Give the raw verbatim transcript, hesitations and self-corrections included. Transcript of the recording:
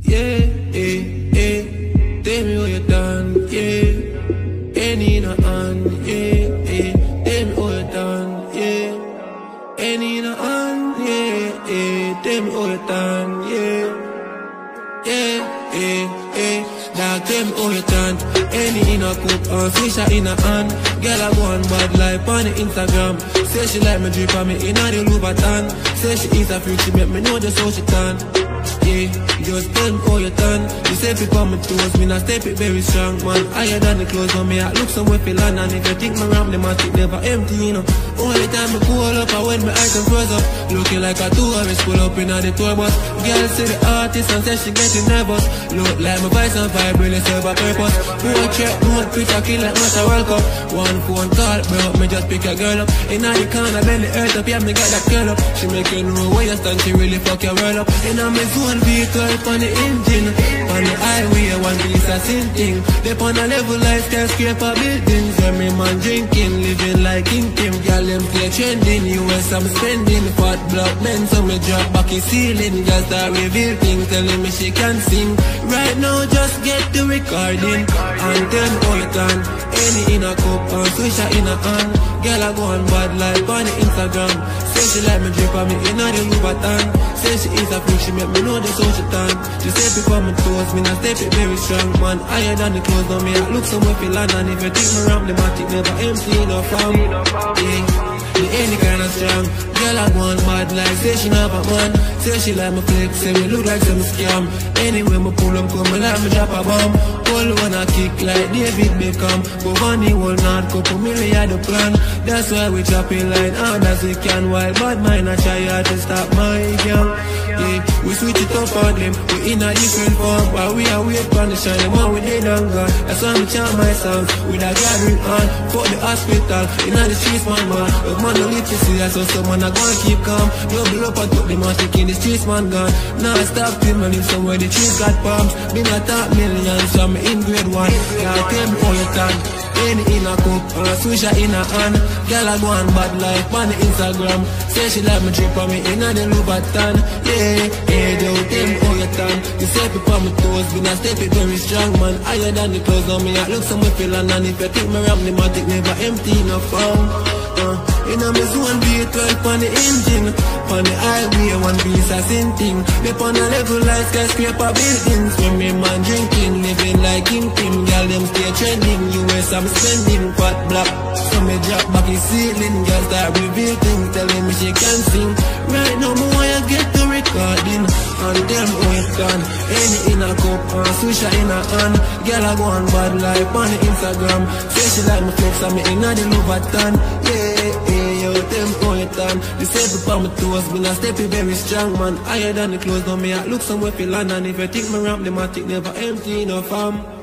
Yeah, yeah, yeah. Tell me what you done, yeah. Any in a hand, yeah, yeah. Tell me what you done, yeah. Any in a hand, yeah, yeah. Tell me what you done, yeah. Yeah, yeah, yeah. Dog, tell me how you done. Any in a cup and fish in a hand. Girl, I go on bad life on the Instagram. Say she like me drip on me in a the Louboutin. Say she is a freak, she make me know just how she done. Yeah, just tell me how you done. You step it on my toes, me not step it very strong, man. Higher than the clothes on me, I look somewhere for land. And if you think me ram, the matic never empty, you know. Only time I pull up, I when my items close up. Looking like a tourist, pull up in the tour bus. Girl see the artist and say she getting nervous. Look like my voice and vibe really serve a purpose. One check, one picture, kill like not a World Cup. One phone call, bro, me just pick a girl up. In the corner, bend the earth up, yeah, me got that girl up. She make you know where you stand, she really fuck your world up. In a me zone vehicle, on the engine. On the highway, one piece of sin thing. They on a level like skyscraper buildings. Every man drinking, living like King Kim. Girl, them play trending, U S I'm spending. Fat block men, so me drop back his ceiling. Just a reveal thing, telling me she can sing. Right now, just get the recording. And tell me how you done. Any in a cup and swish her in a hand. Girl, I go on bad life on the Instagram. Say she like me drip on me in a the Louboutin. Say she is a freak, she make me know the how she done. She step it on my toes, me not step it very strong, man. Higher than the clothes on me, I look somewhere for land. And if you think me ram, the matic never empty no farm. Yeah. The any kind of strong. Girl, I go on mad like say she not a man. Say she like my flex, say me look like some scam. Anyway, me pull up, come me like me drop a bomb. All wanna kick like David Beckham. Go on the whole north, couple million the plan. That's why we chop it line hard as we can. While bad mind I try hard to stop my gang. Yeah, we switch it up on them, we in a different form. While we are wait for the shine, the man we dead and gone. That's why me chant my song, with a gathering on. Fuck the hospital, in the streets man man. But man don't live to see us, so someone a gonna keep calm. Double up and put the man in the streets man gone. Now I stop him and live somewhere the trees got palms. Been a top millions, so I'm in grade one. Now tell me how you done. Any in a cup, and swish her in a hand. Girl I go on bad life on the Instagram. Say she like me drip on me in a the Louboutin. Yeah, yeah, don't tell me how you done. You step it on my toes, been a step it very strong, man. Higher than the clothes on me, I look somewhere for land. And if you think me ram, the matic never empty no farm. Uh, in a me zone V twelve on the engine. On the highway, one piece of sin thing. They on a level like skyscraper buildings. When me man drinking, living like King Kim. Girl, them stay trending, U S I'm spending. Fat black, so me drop back his ceiling. Girl start reveal things, telling me she can sing. Right now, me wanna get the recording. And them how it done. Any in a cup, and swish her in a hand. Girl, I go on bad life on the Instagram. Say she like me flex, and me in a the Louboutin. Yeah, yeah, yo, them how it done. You step it on my toes, me not step it very strong, man. Higher than the clothes on me, I look somewhere for land. And if you think me ramp, the matic never empty no farm.